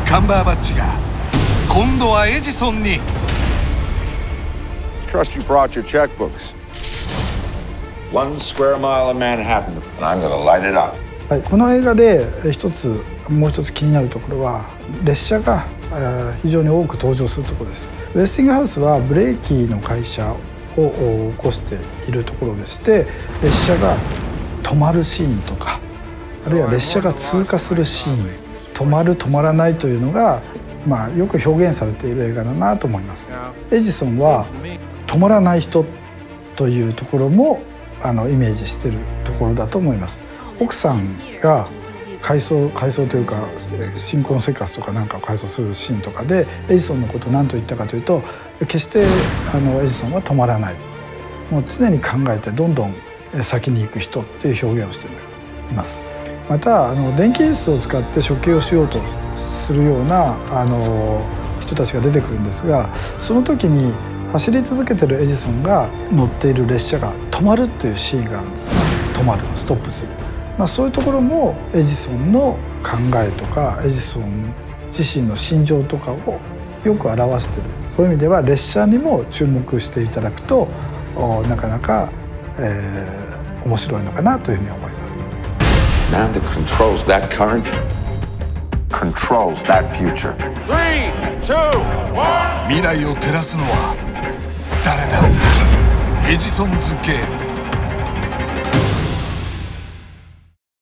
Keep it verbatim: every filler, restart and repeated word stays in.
カンバーバッチが今度はエジソンに。 Trust you brought your checkbooks. One square mile of Manhattan, and I'm gonna light it up. はい、この映画で一つもう一つ気になるところは列車が非常に多く登場するところです。ウェスティングハウスはブレーキの会社を起こしているところでして、列車が止まるシーンとか、あるいは列車が通過するシーン、止まる止まらないというのが、まあ、よく表現されている映画だなと思います。エジソンは止まらない人というところもあのイメージしているところだと思います。奥さんが回想回想というか新婚生活とかなんかを回想するシーンとかでエジソンのことを何と言ったかというと、決してあのエジソンは止まらない、もう常に考えてどんどん先に行く人っていう表現をしています。またあの電気演出を使って処刑をしようとするようなあの人たちが出てくるんですが、その時に走り続けてるエジソンが乗っている列車が止まるっていうシーンがあるんですね。止まる、ストップする、まあ、そういうところもエジソンの考えとかエジソン自身の心情とかをよく表している。そういう意味では列車にも注目していただくとなかなか、えー、面白いのかなというふうに思います。 Man that controls that current controls that future. Three, two, one. 未来を照らすのは誰だ。エジソンズゲーム。